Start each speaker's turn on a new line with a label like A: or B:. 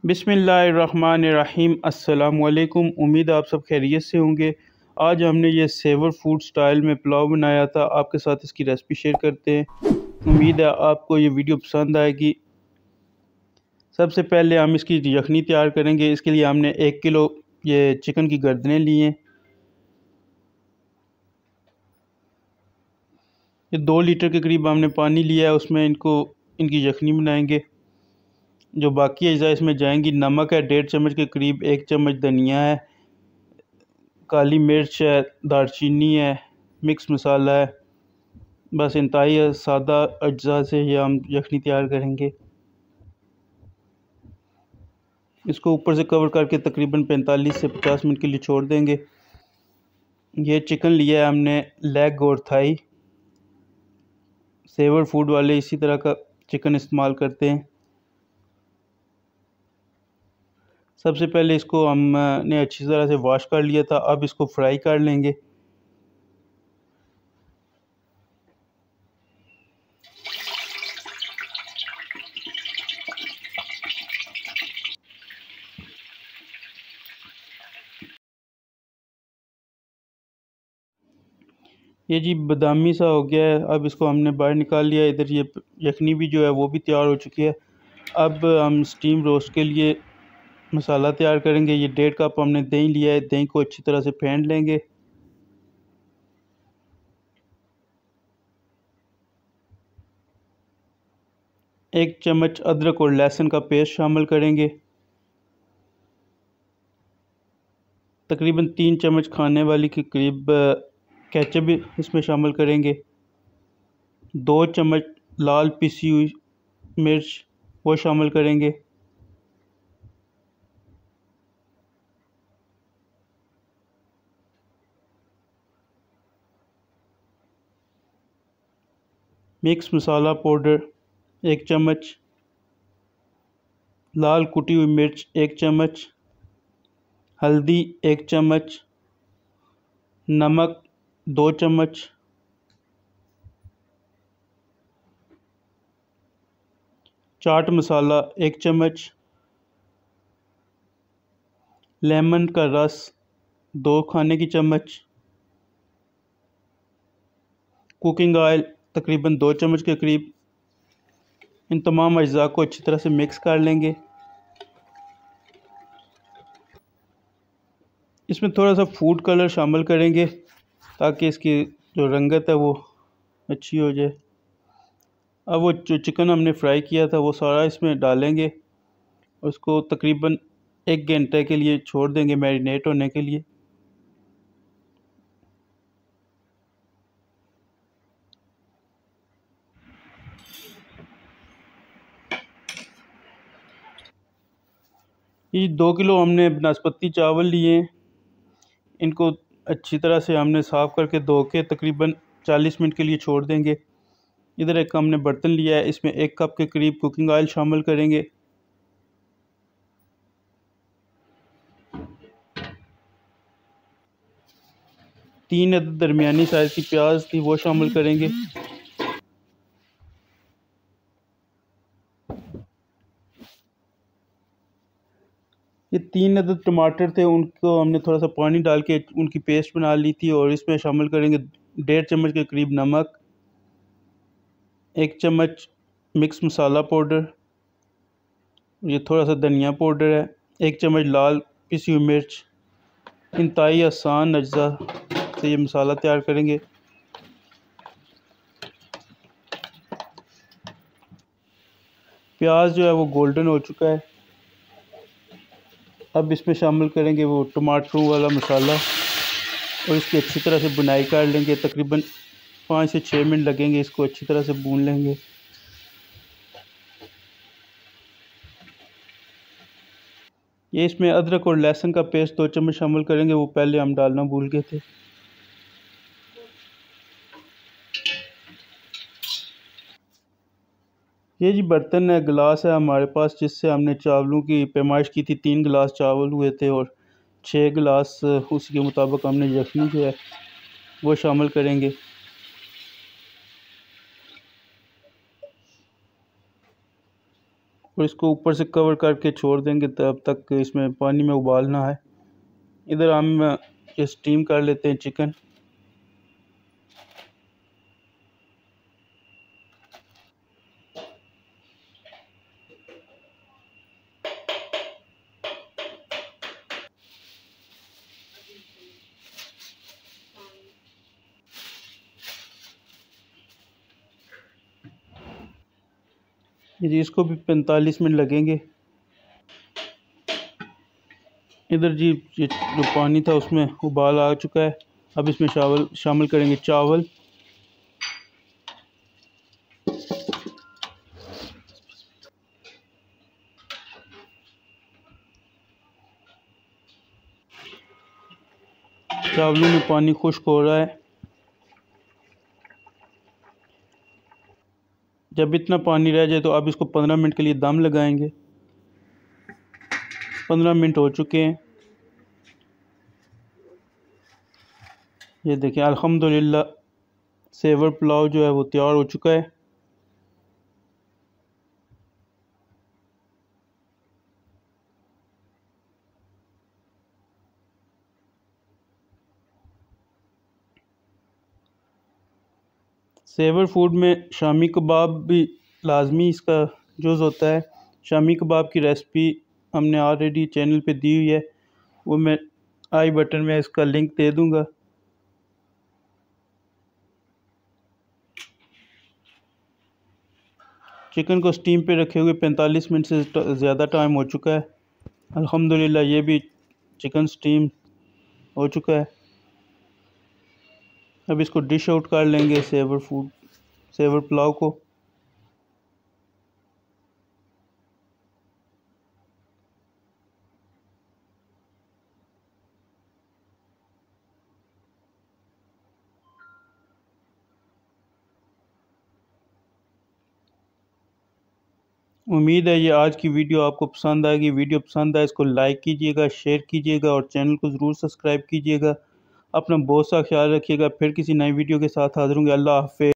A: बिस्मिल्लाहिर्रहमानिर्रहीम। अस्सलामुअलैकुम। उम्मीद है आप सब खैरियत से होंगे। आज हमने ये सेवर फूड स्टाइल में पुलाव बनाया था, आपके साथ इसकी रेसिपी शेयर करते हैं। उम्मीद है आपको ये वीडियो पसंद आएगी। सबसे पहले हम इसकी यखनी तैयार करेंगे। इसके लिए हमने 1 किलो ये चिकन की गर्दनें ली हैं। ये 2 लीटर के करीब हमने पानी लिया है, उसमें इनकी यखनी बनाएंगे। जो बाकी अज़ा इसमें जाएंगी, नमक है 1.5 चम्मच के करीब, 1 चम्मच धनिया है, काली मिर्च है, दालचीनी है, मिक्स मसाला है। बस इंतहाई सादा अज्जा से ये हम यखनी तैयार करेंगे। इसको ऊपर से कवर करके तकरीबन 45 से 50 मिनट के लिए छोड़ देंगे। ये चिकन लिया है हमने लेग और थाई। सेवर फूड वाले इसी तरह का चिकन इस्तेमाल करते हैं। सबसे पहले इसको हमने अच्छी तरह से वॉश कर लिया था। अब इसको फ्राई कर लेंगे। ये जी बादामी सा हो गया है। अब इसको हमने बाहर निकाल लिया। इधर ये यखनी भी जो है वो भी तैयार हो चुकी है। अब हम स्टीम रोस्ट के लिए मसाला तैयार करेंगे। ये 1.5 कप हमने दही लिया है। दही को अच्छी तरह से फेंट लेंगे। एक चम्मच अदरक और लहसुन का पेस्ट शामिल करेंगे। तकरीबन 3 चम्मच खाने वाली के करीब केचप भी इसमें शामिल करेंगे। 2 चम्मच लाल पिसी हुई मिर्च वो शामिल करेंगे। मिक्स मसाला पाउडर 1 चम्मच, लाल कुटी हुई मिर्च 1 चम्मच, हल्दी 1 चम्मच, नमक 2 चम्मच, चाट मसाला 1 चम्मच, लेमन का रस 2 खाने की चम्मच, कुकिंग ऑयल तकरीबन 2 चम्मच के करीब। इन तमाम अज्जा को अच्छी तरह से मिक्स कर लेंगे। इसमें थोड़ा सा फूड कलर शामिल करेंगे ताकि इसकी जो रंगत है वो अच्छी हो जाए। अब वो जो चिकन हमने फ्राई किया था वो सारा इसमें डालेंगे। उसको तकरीबन 1 घंटे के लिए छोड़ देंगे मैरिनेट होने के लिए। ये 2 किलो हमने नाशपाती चावल लिए हैं। इनको अच्छी तरह से हमने साफ़ करके धो के तकरीबन 40 मिनट के लिए छोड़ देंगे। इधर एक हमने बर्तन लिया है, इसमें 1 कप के करीब कुकिंग ऑयल शामिल करेंगे। तीन अदद दरमियानी साइज़ की प्याज थी वो शामिल करेंगे। ये 3 अदद टमाटर थे, उनको हमने थोड़ा सा पानी डाल के उनकी पेस्ट बना ली थी। और इसमें शामिल करेंगे 1.5 चम्मच के करीब नमक, 1 चम्मच मिक्स मसाला पाउडर, ये थोड़ा सा धनिया पाउडर है, 1 चम्मच लाल पिसी हुई मिर्च। इंतहाई आसान अज्जा से ये मसाला तैयार करेंगे। प्याज जो है वो गोल्डन हो चुका है। अब इसमें शामिल करेंगे वो टमाटरों वाला मसाला और इसकी अच्छी तरह से बुनाई कर लेंगे। तकरीबन 5 से 6 मिनट लगेंगे, इसको अच्छी तरह से भून लेंगे। ये इसमें अदरक और लहसुन का पेस्ट 2 चम्मच शामिल करेंगे, वो पहले हम डालना भूल गए थे। ये जी बर्तन है, गिलास है हमारे पास, जिससे हमने चावलों की पैमाइश की थी। 3 गिलास चावल हुए थे और 6 गिलास उसी के मुताबिक हमने यखनी जो है वो शामिल करेंगे। और इसको ऊपर से कवर करके छोड़ देंगे तब तक इसमें पानी में उबालना है। इधर हम ये स्टीम कर लेते हैं चिकन। जी इसको भी 45 मिनट लगेंगे। इधर जी ये जो पानी था उसमें उबाल आ चुका है। अब इसमें शामिल करेंगे चावल। चावलों में पानी खुश्क हो रहा है। जब इतना पानी रह जाए तो अब इसको 15 मिनट के लिए दम लगाएंगे। 15 मिनट हो चुके हैं। ये देखिए अल्हम्दुलिल्लाह सेवर पुलाव जो है वो तैयार हो चुका है। सेवर फूड में शामी कबाब भी लाजमी इसका जुज़ होता है। शामी कबाब की रेसिपी हमने ऑलरेडी चैनल पे दी हुई है, वो मैं आई बटन में इसका लिंक दे दूंगा। चिकन को स्टीम पे रखे हुए 45 मिनट से ज़्यादा टाइम हो चुका है। अल्हम्दुलिल्लाह ये भी चिकन स्टीम हो चुका है। अब इसको डिश आउट कर लेंगे सेवर पुलाव को। उम्मीद है ये आज की वीडियो आपको पसंद आएगी। वीडियो पसंद आए इसको लाइक कीजिएगा, शेयर कीजिएगा और चैनल को ज़रूर सब्सक्राइब कीजिएगा। अपना बहुत सा ख्याल रखिएगा। फिर किसी नई वीडियो के साथ हाजिर होंगे। अल्लाह हाफ़िज़।